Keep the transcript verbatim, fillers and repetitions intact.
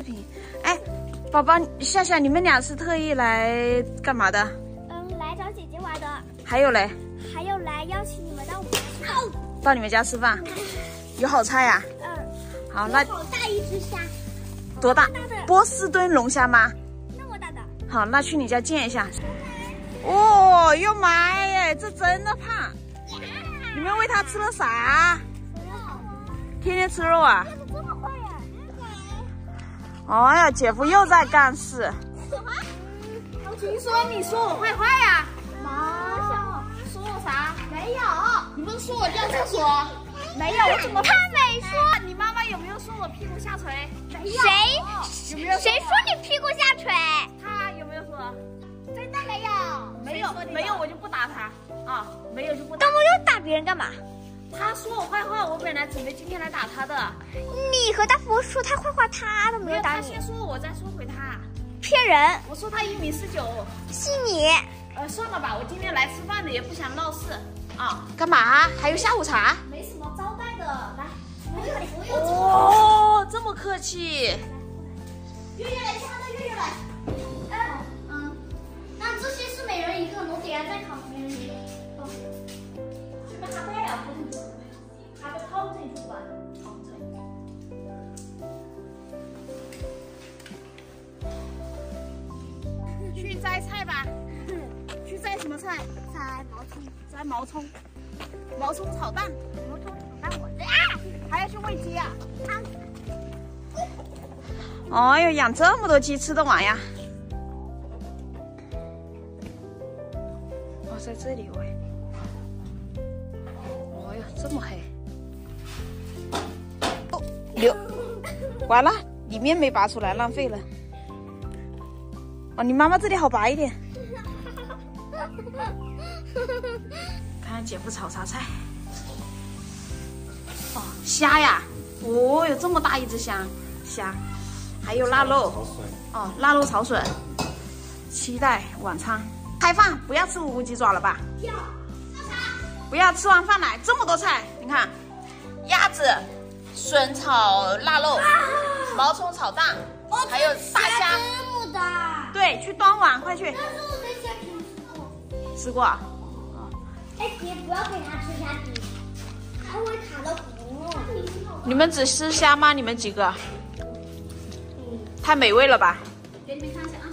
频。哎，宝宝夏夏，你们俩是特意来干嘛的？ 嗯，来找姐姐玩的。 还有嘞？ 还有来邀请你们到我们家吃饭。 到你们家吃饭，有好菜呀、 嗯。 好，那好大一只虾。 多大？ 大的波士顿龙虾吗？ 那么大的。 好，那去你家见一下。哦，又买耶，这真的胖。你们喂它吃了啥？天天吃肉啊？ 这么坏呀！ 哎呀，姐夫又在干事。 什么？ 听说你说我坏话呀？ 妈， 说我啥？ 没有， 你不是说我掉厕所？ 没有，我怎么他没说？ 你妈妈有没有说我屁股下垂？ 没有。谁？ 有没有？ 谁说你屁股下垂？ 他有没有说？ 真的没有。 没有，没有我就不打他啊，没有就不打。 动不动打别人干嘛？ 他说我坏话，我本来准备今天来打他的。 你和大伯说他坏话，他都没有打你。 他先说我，再说回他。 骗人！ 我说他一米四九， 信你。 呃，算了吧，我今天来吃饭的，也不想闹事啊。 干嘛？还有下午茶？ 没什么招待的，来， 不用不用。 哦，这么客气。 月月来，其他的月月来。嗯嗯，那这些是每人一个，我等下再烤每人一个。哦。 去把它带啊，不是，它的套进去吧，套进。去摘菜吧。去摘什么菜？ 摘毛葱。 摘毛葱。毛葱炒蛋。 毛葱炒蛋我最爱。 还要去喂鸡啊？ 哎呦，养这么多鸡吃得完呀？哦，在这里喂。哦哟，这么黑。哦，流，完了，里面没拔出来，浪费了。哦，你妈妈这里好拔一点。看看姐夫炒啥菜。哦，虾呀！哦，有这么大一只虾，虾，还有腊肉。哦，腊肉炒笋。期待晚餐。开饭，不要吃无骨鸡爪了吧？ 要。 不要，吃完饭来，这么多菜，你看，鸭子、笋炒腊肉、毛葱炒蛋，还有大虾。 这么大。 对，去端碗，快去。 但是我对虾皮吃过。 吃过啊？ 哎，姐，不要给他吃虾皮，他会卡到骨。 你们只吃虾吗？你们几个？太美味了吧？ 给你们看一下啊。